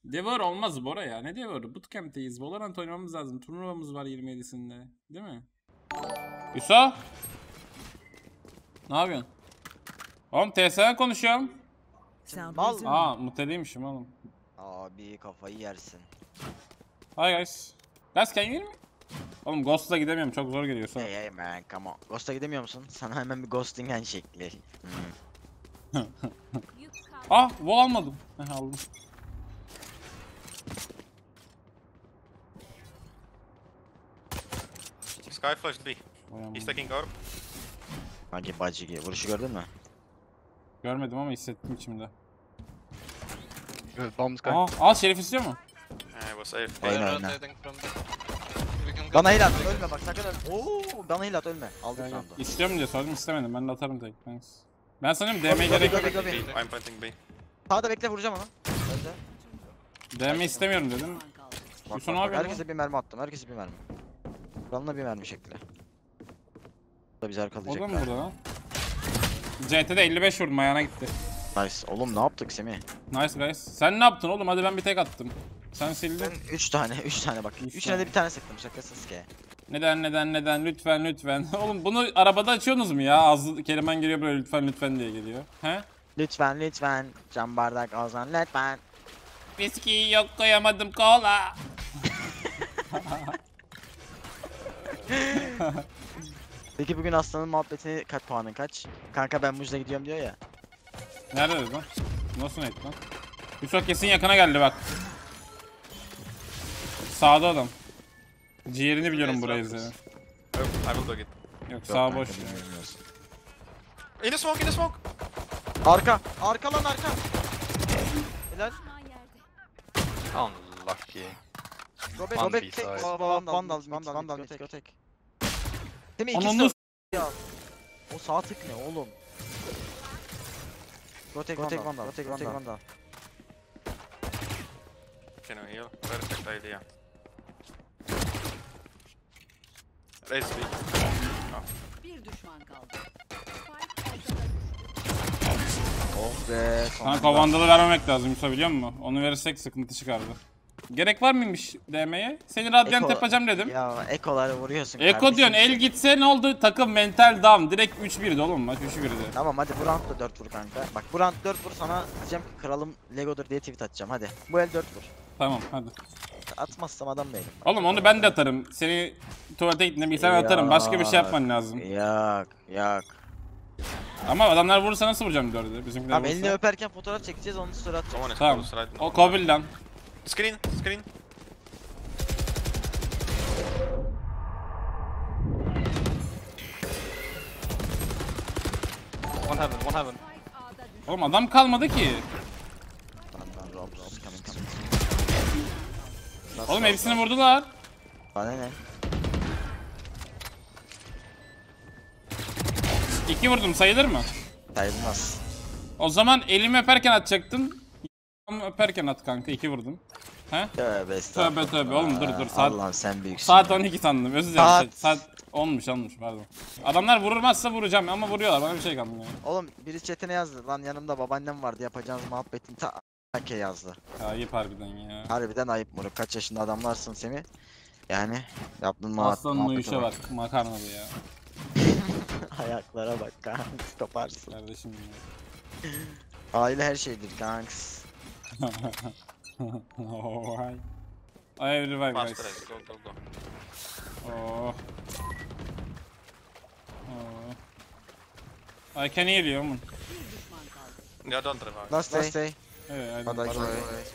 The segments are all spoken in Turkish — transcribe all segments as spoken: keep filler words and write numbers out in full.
Devar olmaz Bora ya. Ne Devar'ı? Bootcamp'teyiz. Valorant oynamamız lazım. Turnuvamız var yirmi yedisinde. Değil mi? Hüso? Ne yapıyorsun? Oğlum T S'den konuşuyorum. Mal. Aa muteliymişim oğlum. Abi kafayı yersin. Hi guys. Guys can you hear me? Oğlum Ghost'a gidemiyorum. Çok zor geliyor sonra. Hey hey man come on. Ghost'a gidemiyor musun? Sana hemen bir ghosting hand şekli. Hmm. Ah wall almadım. Heh, aldım. Sky flash B. He's taking orb. Bagi bacigi. Vuruşu gördün mü? Görmedim ama hissettim içimde. Bomb sky. Aa, al Şerif istiyor mu? I was safe. Oyna They're oyna. rotating from the... We can go. Bana heal at ölme bak sakın ölme. Oo bana heal at ölme. Aldık Yani, sandım. istiyorum diye sordum istemedim. Ben de atarım tek. Thanks. Ben sanıyorum D M'ye Gobi, gerek gobi, yok. gobi. B. I'm planting B. Sağda bekle vuracağım onu. Öldü. D M istemiyorum dedim. Bak, Hüsnü bak, abi bak. Herkese bir mermi attım. Herkese bir mermi. Kralına bir mermi şekli. Bu da bizi O arkalayacak. da mı burada lan? C T'de elli beş vurdum ayağına gitti. Nice. Oğlum ne yaptık Semih? Nice guys. Sen ne yaptın oğlum? Hadi ben bir tek attım. Sen sildin. Ben üç tane, üç tane bak. Üç Üçüne tane. de bir tane sıktım şakasız ki. Neden neden neden lütfen lütfen. Oğlum bunu arabada açıyorsunuz mu ya? Ağzı Keriman geliyor böyle lütfen lütfen diye geliyor. He? Lütfen lütfen cam bardak Ozan lütfen. Viski yok koyamadım kola. Peki bugün Aslan'ın muhabbetini kaç puanın kaç? Kanka ben Muj'da gidiyorum diyor ya. Nerede lan? Nasıl net lan? Yusuf kesin yakına geldi bak. Sağda adam. Ciğerini biliyorum burayı izledim. Oh, I will dog it. Yok sağ boş. Kanka, ya. bilmiyorsun. In the smoke, in the smoke! Arka, arka lan arka. Helal. Unlucky. Go back, One go back. B Tek, side. vandal, vandal, vandal, vandal, mid, go tek. Değil mi? İkisi Ananı de ya. O sağ tık ne oğlum? Go tek vandal, go tek vandal. Can you heal? Perfect idea. Raise B. Bir düşman kaldı. Oh be. Kanka vandalı vermemek lazım Yusuf biliyor musun? Onu verirsek sıkıntı çıkardı. Gerek var mıymış D M'ye? Seni radyant Eko- yapacağım dedim. Ya ekoları vuruyorsun Eko kardeşim. diyorsun el gitse ne oldu? Takım mental down. Direkt üç birdi oğlum maç üç birdi. Tamam hadi bu round da dört vur kanka. Bak bu round dört vur sana diyeceğim ki kralım Lego'dur diye tweet atacağım hadi. Bu el dört vur. Tamam hadi. Atmazsam adam değilim. Oğlum onu ben de atarım. Seni tuvalete gittiğinde bilgisayar atarım. Başka bir şey yapman lazım. Yak yak. Ama adamlar vurursa nasıl vuracağım dördü? Bizimkiler Tamam vurursa. elini öperken fotoğraf çekeceğiz onu story atacağız. Someone is Tamam. close right O Kobil lan. Screen, screen. One heaven, one heaven. Oğlum adam kalmadı ki. Tamam tamam Robs coming coming. Oğlum hepsini vurdular. Bana ne? İki vurdum sayılır mı? Sayılmaz. O zaman elimi öperken atacaktın. Elimi öperken at kanka iki vurdum. He? Tövbe estağfurullah. Tövbe tövbe oğlum dur dur saat Allah'ım sen büyüksün. saat on iki sandım özür dilerim. Saat- Saat, saat olmuş olmuş pardon. Adamlar vurulmazsa vuracağım ama vuruyorlar bana bir şey kalmıyor. Oğlum biri chatine yazdı lan yanımda babaannem vardı yapacağınız muhabbetin ta ke yazdı. Ya ayıp harbiden ya. Harbiden ayıp moruk kaç yaşında adamlarsın Semih. Yani yaptığın muhabbet. Aslanın uyuşa bak makarnalı ya Ayaklara bak kanks toparsın. kardeşim ya. Aile her şeydir kanks. Oh, hi. I have revive Fast guys. raise, go, go, go. Oh. Oh. I can heal you oğlum. Yeah, don't revive. Last day. Last day. Evet, Hadi hadi. hadi.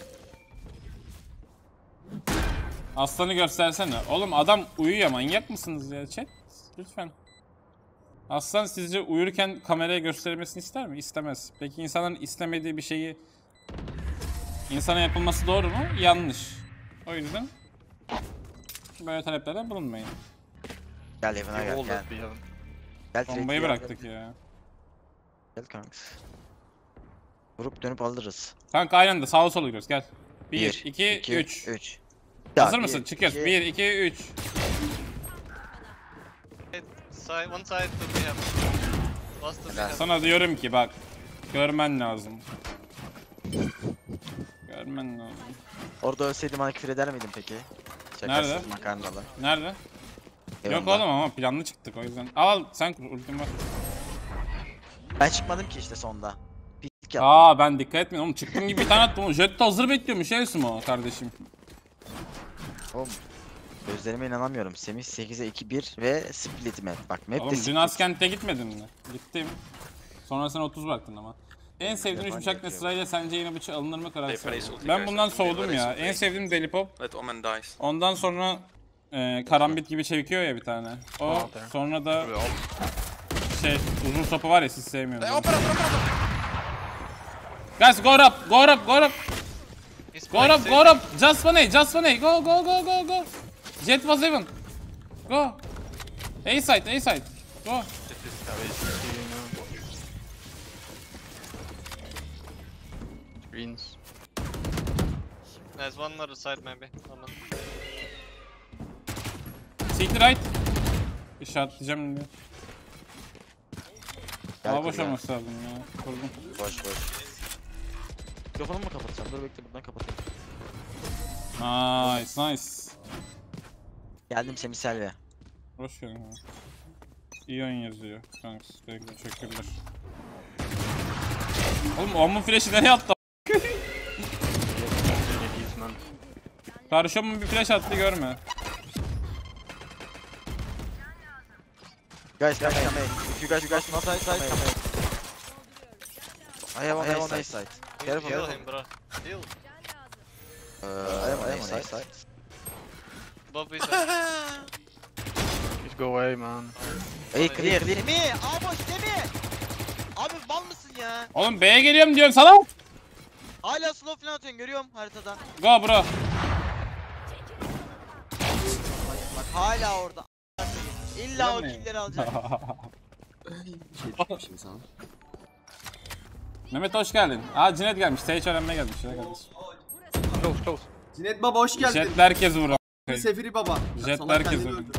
Aslanı göstersene. Oğlum adam uyuyor manyak mısınız ya chat? Lütfen. Aslan sizce uyurken kameraya gösterilmesini ister mi? İstemez. Peki insanların istemediği bir şeyi insana yapılması doğru mu? Yanlış. O yüzden böyle taleplerden bulunmayın. Gel evine gel All gel. that B heaven. Gel Bombayı direkt bıraktık gel. ya. Gel kanks. Vurup dönüp alırız. Kanka aynı anda sağa sola gidiyoruz gel. bir, iki, üç. üç. Hazır mısın? Çıkıyoruz. bir, iki, üç. Side, one side to B heaven. Last to B Helal. heaven. Sana diyorum ki bak. Görmen lazım. Ölmen lazım. Orada ölseydim bana küfür eder miydin peki? Nerede? Şakasız makarnalı. Nerede? Yok Yanımda. oğlum ama planlı çıktık o yüzden. Al sen kur, ultim var. Ben çıkmadım ki işte sonda. Pislik yaptım. Aa ben dikkat etmedim oğlum, çıktım gibi bir tane attım. Jet de hazır bekliyormuş şey o kardeşim. Oğlum. Gözlerime inanamıyorum. Semih sekize iki bir ve split map. Bak map de Oğlum dün split. Askent'e gitmedin mi? Gittim. Sonra sen otuz bıraktın ama. En sevdiğin üç Yapan bıçak ne yapıyor. sırayla, sence yine bıçağı alınır mı karar They place ver. ulti Ben guys, bundan I think they soğudum place ya. ulti. En sevdiğim Deli Pop. Let Omen dies. Ondan sonra e, karambit gibi çekiyor ya bir tane. O Oh, there. sonra da We all. şey uzun sopa var ya, siz sevmiyorum. Hey, open up, open up! Guys go up, go up, go up, He's go playing up, safe. go up. Just one A, just one A. Go go go go go. Jet was even. Go. A side, A side. Go. Greens. There's one other side maybe. One on- City right. İşaretleyeceğim diye. Gel Daha boş kız ya. olması lazım ya. Kurdum. Boş boş. Mikrofonumu mu kapatacağım? Dur bekle buradan kapatayım. Nice, nice. Geldim Semih Selvi. Hoş geldin ya. İyi oyun yazıyor. Kanks, teşekkürler. Oğlum Omun flash'ı nereye attı? Karşı Omun bir flash attı, görme. Guys, guys, come here. If you guys, you guys not side, side, come here. I have on, I have on A side. Careful, Heal careful. him, bro. Heal. Uh, I have on A side. Both B side. Just go away, man. Hey, clear, clear. Semih! Aa boş Semih! Abi mal mısın ya? Oğlum B'ye geliyorum diyorum sana. Hala slow falan atıyorsun görüyorum haritada. Go bro. Bak hala orada. İlla o Değil mi? killleri alacak. Mehmet hoş geldin. Aa Cinet gelmiş. Sage öğrenmeye gelmiş ya kardeşim. Close, close. Cinet Baba hoş geldin. Jet herkes vur. Sefiri Baba. Jet Salak herkes kendini vur. öldür.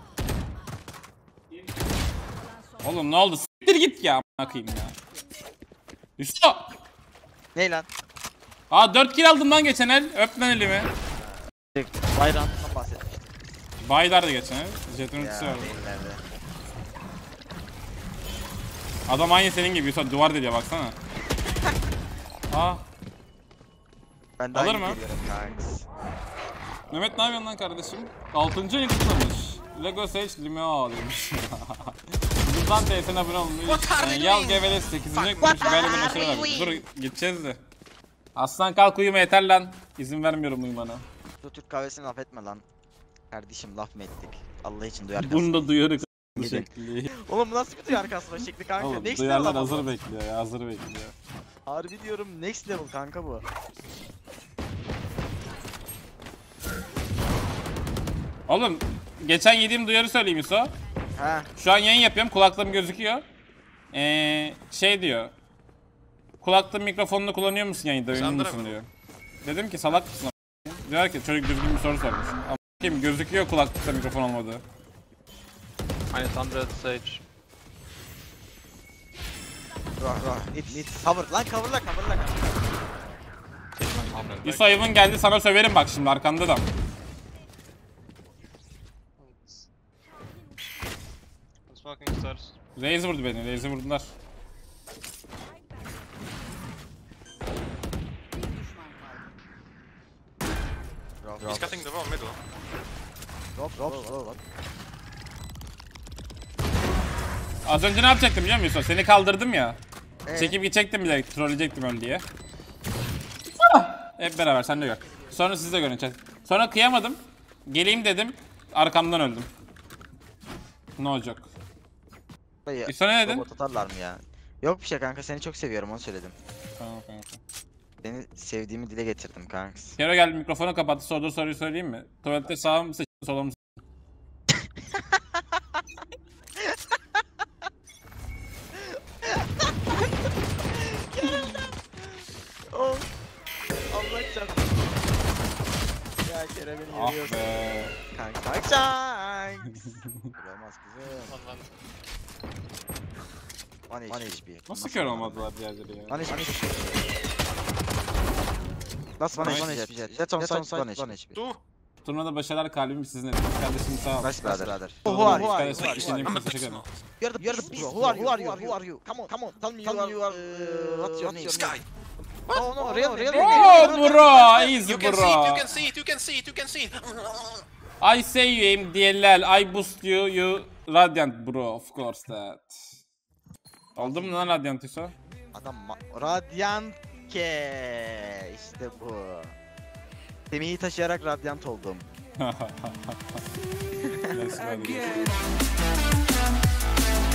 Oğlum ne oldu? Siktir git ya. Bakayım ya. Üstü. Ne lan? Aa dört kill aldım lan geçen el. Öp lan elimi. Bayrağından bahsetmiştim. Baydar da geçen el. Jet'in ultisi Ya var. nerede? Adam aynı senin gibi Yusuf, duvar deliyor baksana. Aa Ben daha Alır iyi mı? geliyorum kanks. Mehmet ne yapıyorsun lan kardeşim? altıncı ayını kutlamış. Lego Sage Limeo demiş. Buradan T S'ne abone olmuş. Yani Yal Geveles sekizinci ayını kutlamış. Böyle de başarı vermiş. Dur gideceğiz de. Aslan kalk uyuma yeter lan. İzin vermiyorum uyumana. Şu Türk kahvesini laf etme lan. Kardeşim laf mı ettik? Allah için duyar Bunu kasma. da duyarık Yedi. şekli. Oğlum bu nasıl bir duyar kasma şekli kanka? Oğlum Next duyarlar level hazır ama. bekliyor ya, hazır bekliyor. Harbi diyorum next level kanka bu. Oğlum geçen yediğim duyarı söyleyeyim Yusuf. Ha. Şu an yayın yapıyorum, kulaklığım gözüküyor. Ee, şey diyor. Kulaklığın mikrofonunu kullanıyor musun yayında, ünlü Sandra musun mı? diyor. Dedim ki salak mısın a**? Diyor ki çocuk düzgün bir soru sormuş. Ama kim gözüküyor kulaklıkta mikrofon olmadı. Minus one hundred Sage. Rah rah. Nit nit. Cover lan coverla coverla coverla. Yusuf Ayıvın geldi, sana söverim bak şimdi arkanda da. I'm smoking stairs. Raze vurdu beni, Raze'i vurdular. Bir düşman kaldı. Drop He's cutting the wall middle. drop drop drop. Az önce ne yapacaktım biliyor musun Yusuf? Seni kaldırdım ya. Ee? Çekip gidecektim bile, trolleyecektim öl diye. Ah! Hep beraber sen de gör. Sonra siz de görün chat. Sonra kıyamadım. Geleyim dedim. Arkamdan öldüm. Ne olacak? Dayı, Bir sonra ne dedin? robot atarlar mı ya? Yok bir şey kanka seni çok seviyorum onu söyledim. Tamam kanka. Seni sevdiğimi dile getirdim kanks. Kero geldi, mikrofonu kapattı, sorduğu soruyu söyleyeyim mi? Tuvalette sağ mı sıçtın, sola mı sıçtın? Oh. Allah çarpsın. Ya Kerem beni Ah yürüyor. be. Kanks kanks kanks. Olmaz kızım. One one. one H P. Nasıl kör olmadılar diğerleri ya? one H P. Last one Nice. H P jet. Jet on site one H P. Two. Turnuvada başarılar, kalbim sizin elinizde. Kardeşim sağ ol. Nice brother. Who are you? Kardeşim işini I'm a teşekkür ederim. You're the, you're the beast, bro. Who are you? Who are you? Who are you? Come on, come on. Tell me you are. Uh, what's your name? Sky. No, no, real, real. Oh bro, easy You can see it, you bro. can see it, you can see it, you can see it. I say you aim D L L, I boost you, you Radiant bro, of course that. Oldu mu lan Radiant Yusuf? Adam ma- Radiant ke işte bu. Semih'i taşıyarak Radiant oldum. Let's go.